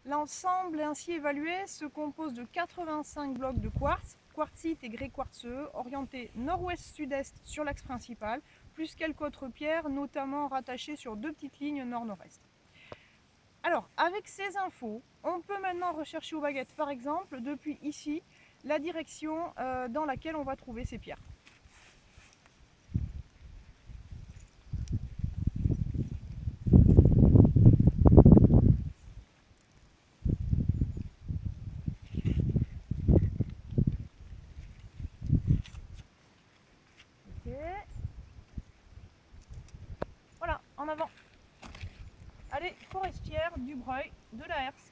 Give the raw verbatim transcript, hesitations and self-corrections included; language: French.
L'ensemble ainsi évalué se compose de quatre-vingt-cinq blocs de quartz, quartzite et grès quartzeux, orientés nord-ouest-sud-est sur l'axe principal, plus quelques autres pierres, notamment rattachées sur deux petites lignes nord-nord-est. Alors, avec ces infos, on peut maintenant rechercher aux baguettes, par exemple, depuis ici, la direction euh, dans laquelle on va trouver ces pierres. Ok. Voilà, en avant. Allez, forestière, du Breuil, de la Herse.